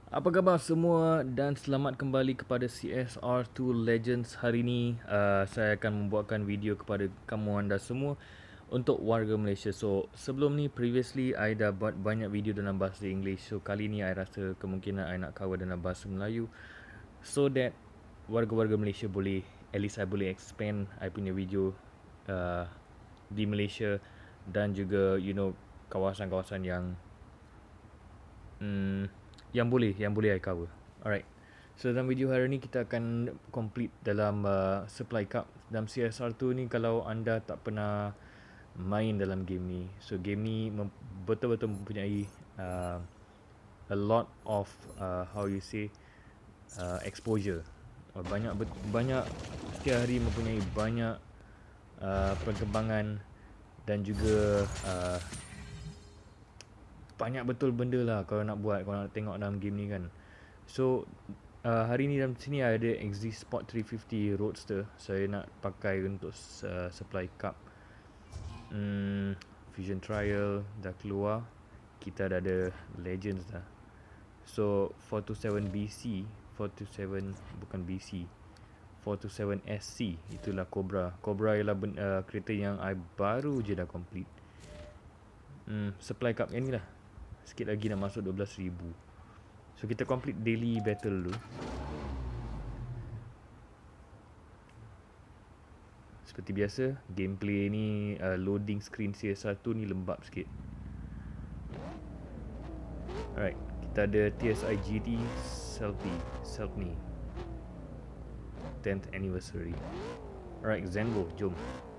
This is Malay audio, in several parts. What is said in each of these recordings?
Apa khabar semua dan selamat kembali kepada CSR 2 Legends. Hari ini saya akan membuatkan video kepada kamu anda semua untuk warga Malaysia. So sebelum ni previously I dah buat banyak video dalam bahasa English. So kali ni I rasa kemungkinan I nak cover dalam bahasa Melayu so that warga-warga Malaysia boleh, at least I boleh expand I punya video di Malaysia dan juga kawasan-kawasan yang boleh I cover. Alright. So dalam video hari ni kita akan complete dalam supply cup dalam CSR tu ni. Kalau anda tak pernah main dalam game ni, so game ni betul-betul mempunyai a lot of how you say exposure. Banyak setiap hari mempunyai banyak perkembangan dan juga banyak betul benda lah kalau nak buat, kalau nak tengok dalam game ni kan. So hari ni dalam sini ada Exist Sport 350 Roadster. Saya nak pakai untuk supply cup. Fusion Trial dah keluar. Kita dah ada Legends dah. So 427 BC, 427 bukan BC, 427 SC itulah Cobra. Cobra ialah kereta yang I baru je dah complete. Supply cup yang ni lah. Sikit lagi nak masuk 12,000. So kita complete daily battle dulu. Seperti biasa, gameplay ni loading screen CS1 ni lembab sikit. Alright, kita ada TSI GT Selfie 10th anniversary. Alright, Zenbo, jom.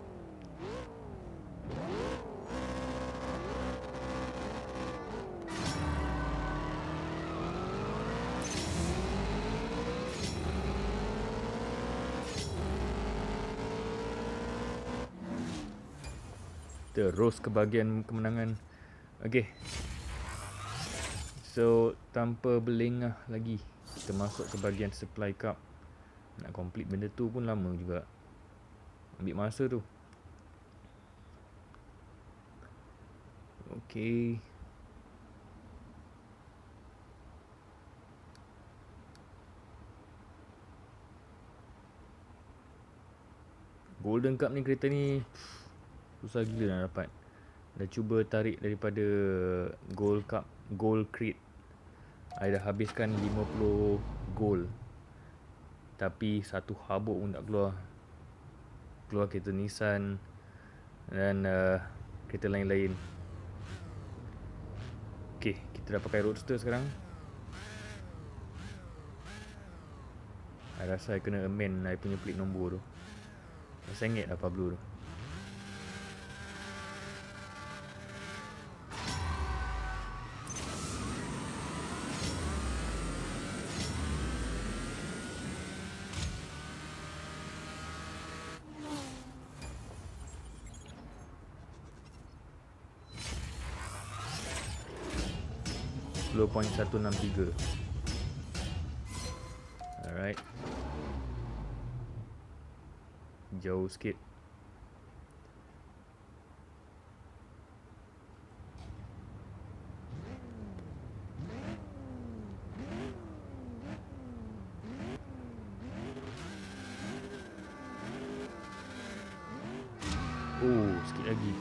Terus ke bahagian kemenangan. Okay, so tanpa berlengah lagi, kita masuk ke bahagian supply cup. Nak complete benda tu pun lama juga, ambil masa tu. Okay, Golden Cup ni, kereta ni susah gila nak dapat. Dah cuba tarik daripada Gold Cup, Gold Crate. I dah habiskan 50 gold, tapi satu habuk pun tak keluar. Keluar kereta Nissan dan kereta lain-lain. Okay, kita dah pakai Roadster sekarang. I rasa I kena amend I punya plate nombor tu. Sengit lah Pablo tu. .163. Alright, jauh sikit. Oh, sikit lagi.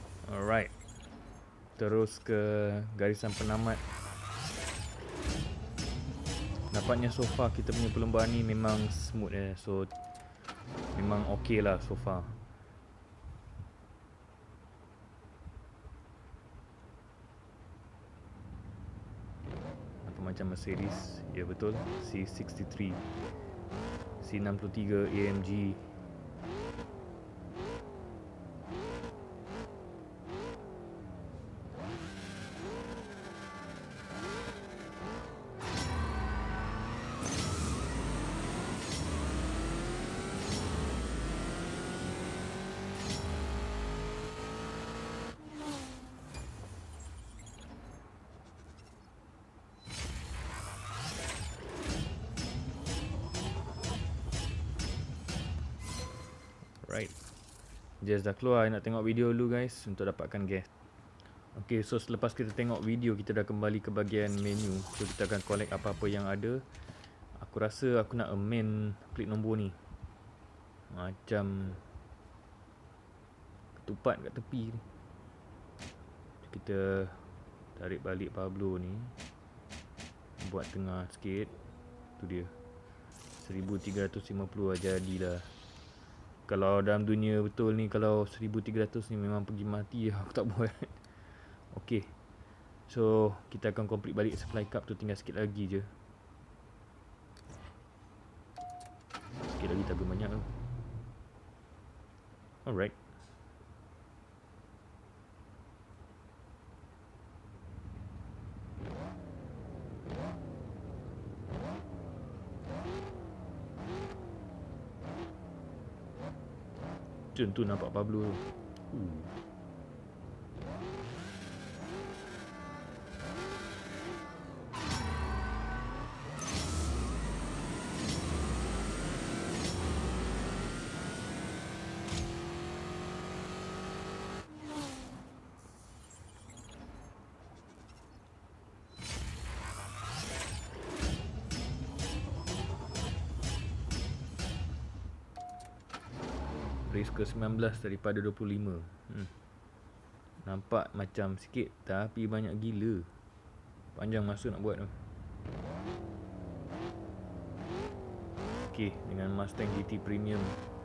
Alright, terus ke garisan penamat. nampaknya so far kita punya perlombaan ni memang smooth so memang okey lah so far. Apa macam Mercedes? Ya betul, C63, C63 AMG. Right, Jazz dah keluar. Nak tengok video dulu guys untuk dapatkan gas. Ok, so selepas kita tengok video, kita dah kembali ke bahagian menu. So kita akan collect apa-apa yang ada. Aku rasa aku nak amend plate nombor ni. Macam ketupat kat tepi ni. Kita tarik balik Pablo ni, buat tengah sikit. Tu dia 1350 jadilah. Kalau dalam dunia betul ni, kalau 1300 ni memang pergi mati lah, aku tak buat. Ok, so kita akan complete balik supply cup tu, tinggal sikit lagi je. Sikit lagi tapi banyak tu. Alright. Macam tu nampak Pablo tu. Race ke 19 daripada 25. Nampak macam sikit tapi banyak gila. Panjang masa nak buat tu. Ok, dengan Mustang GT Premium.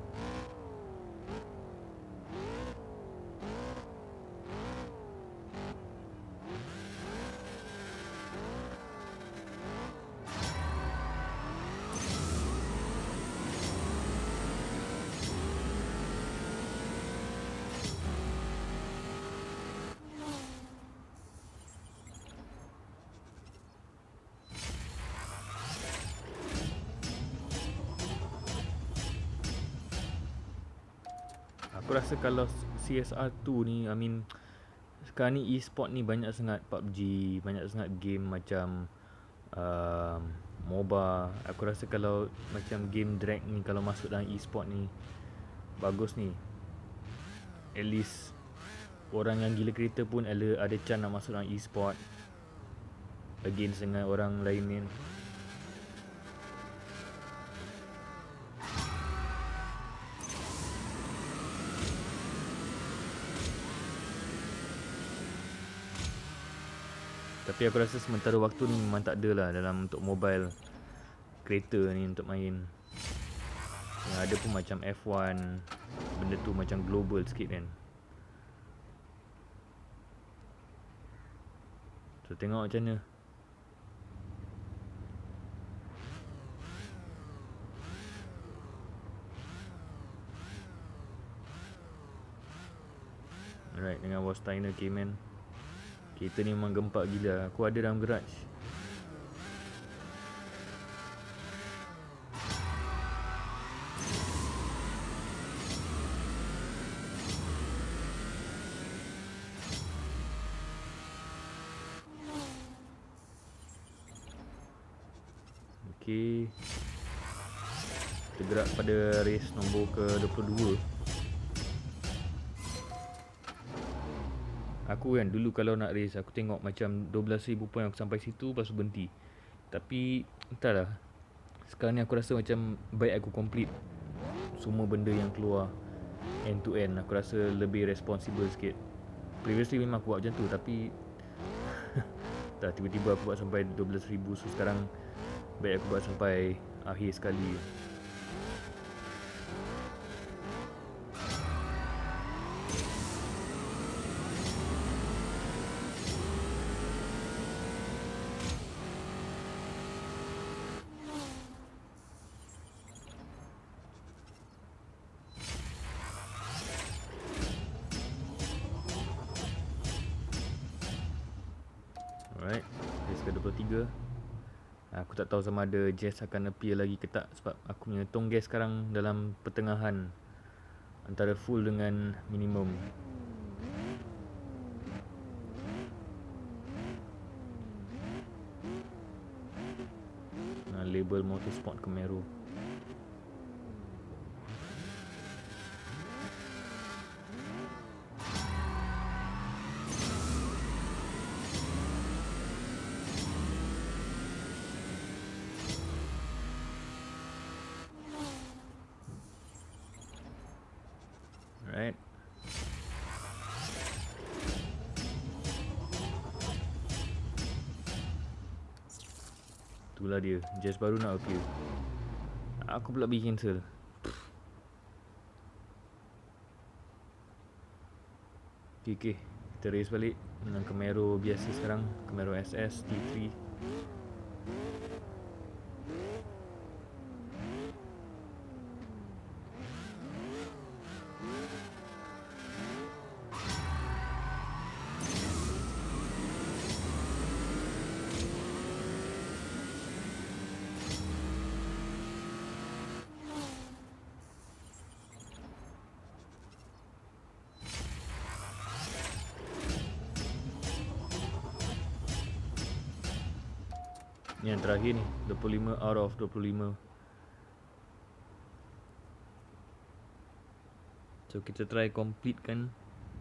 Aku rasa kalau CSR 2 ni, I mean sekarang ni e-sport ni banyak sangat PUBG, banyak sangat game macam MOBA. Aku rasa kalau macam game drag ni kalau masuk dalam e-sport ni bagus ni. At least orang yang gila kereta pun ada chance nak masuk dalam e-sport against dengan orang lain ni. Tapi aku rasa sementara waktu ni memang tak ada lah dalam untuk mobile kereta ni untuk main. Yang ada pun macam F1, benda tu macam global sikit kan. So tengok macam mana. Alright, dengan Wastiner Cayman. Kereta ni memang gempak gila. Aku ada dalam garage. Okay, kita gerak pada race nombor ke-22. Aku kan dulu kalau nak race, aku tengok macam 12,000 point aku sampai situ, lepas tu berhenti. Tapi entahlah, sekarang ni aku rasa macam baik aku complete semua benda yang keluar end to end. Aku rasa lebih responsible sikit. Previously memang aku buat macam tu, tapi tak, tiba-tiba aku buat sampai 12,000. So sekarang Baik aku buat sampai akhir sekali. Alright, race ke-23. Aku tak tahu sama ada Jazz akan appear lagi ke tak, sebab aku punya tong gas sekarang dalam pertengahan antara full dengan minimum. Label Motorsport Camaro. Alright. Itulah dia, Jazz baru nak appear. Aku pula pergi cancel. Okay, kita race balik dengan Camaro biasa sekarang, Camaro SS T3. Ni yang terakhir ni, 25 out of 25. So kita try complete kan.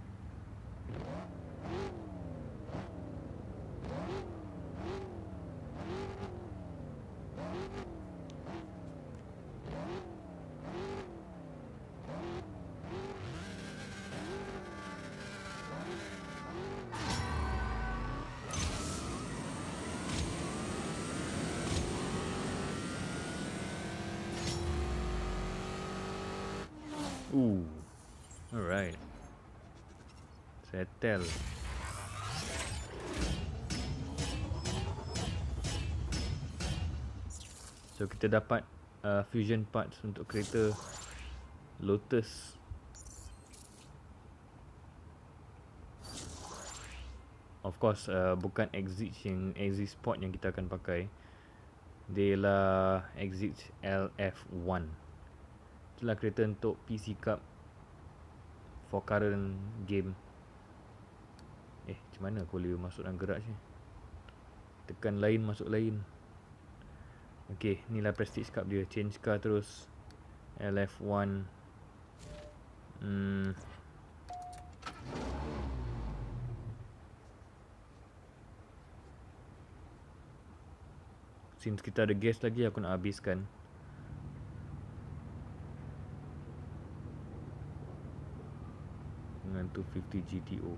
Alright. Settle. So kita dapat fusion parts untuk kereta Lotus. Of course bukan exit sport yang kita akan pakai. Dia ialah exit LF1. Itulah kereta untuk PC Cup for current game. Macam mana aku boleh masuk dalam garage ni? Tekan lain, masuk lain. Okay, inilah Prestige Cup dia. Change car terus. LF1. Since kita ada gas lagi, aku nak habiskan. Dengan 250 GTO.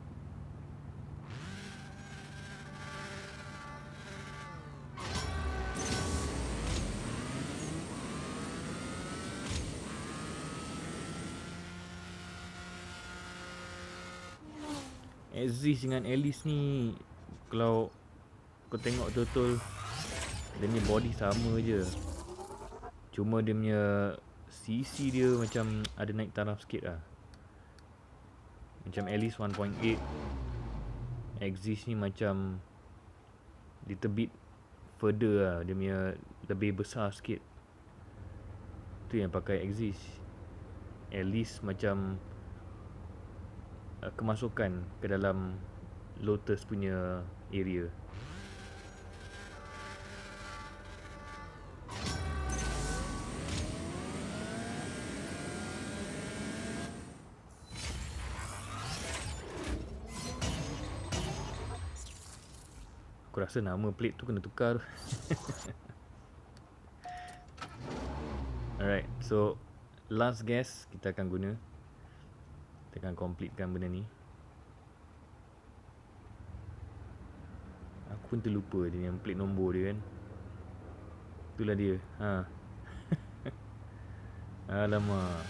Aziz dengan Alice ni, kalau kau tengok betul-betul, dia ni body sama je. Cuma dia punya CC dia macam ada naik taraf sikit lah. Macam Alice 1.8, Aziz ni macam little bit further lah. Dia punya lebih besar sikit. Tu yang pakai Aziz. Alice macam kemasukan ke dalam Lotus punya area. Aku rasa nama plate tu kena tukar. Alright, so last gas kita akan guna. Kita akan completekan benda ni. Aku pun terlupa dia yang plate nombor dia kan. Itulah dia. Ha. Alamak.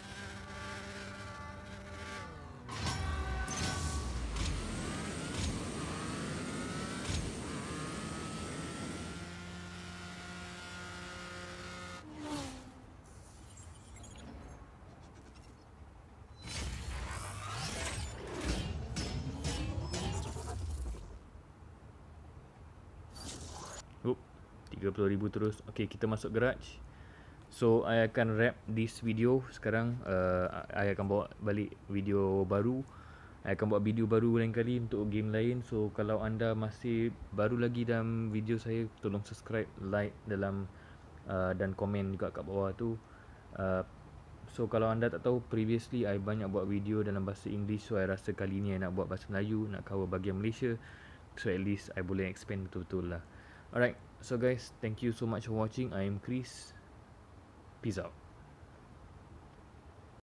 Up, 30,000 terus. Okay, kita masuk garage. So, I akan wrap this video sekarang. I akan bawa balik video baru. I akan buat video baru lain kali untuk game lain. So, kalau anda masih baru lagi dalam video saya, tolong subscribe, like dalam dan komen juga kat bawah tu. So, kalau anda tak tahu, previously I banyak buat video dalam bahasa English. So, I rasa kali ni I nak buat bahasa Melayu, nak cover bahagian Malaysia. So, at least I boleh expand betul-betul lah. Alright, so guys, thank you so much for watching. I am Chris. Peace out.